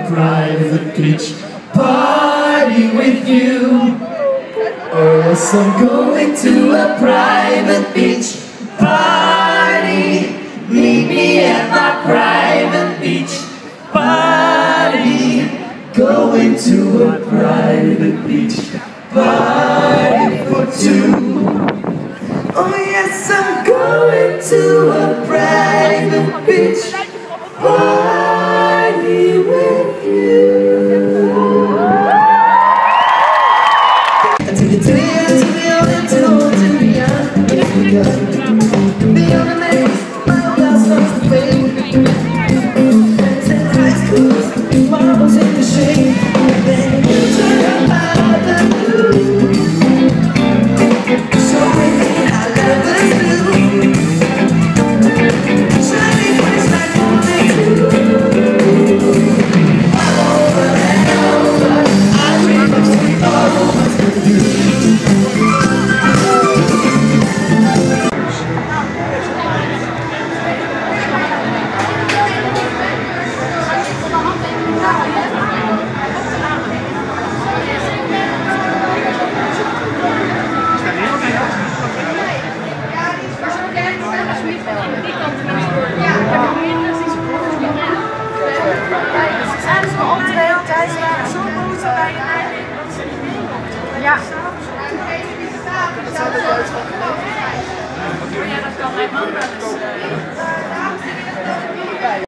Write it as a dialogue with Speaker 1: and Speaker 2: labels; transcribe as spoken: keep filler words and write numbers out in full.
Speaker 1: private beach party with you. Oh yes, I'm going to a private beach party. Meet me at my private beach party. Going to a private beach party for two. Oh yes, I'm going to a private beach party with you. I took it to the end, to the old and to the old, to the beyond. Beyond the maze, my old house starts to fade. Friends in high schools, marbles in the shade. Then you turn out of the blue. So many I lovers do. Shining place like only two. Over and over, I dream of sweet aromas with you.
Speaker 2: Ja. Dat zou de dood van geloven. Ja, dat kan mijn man wel eens.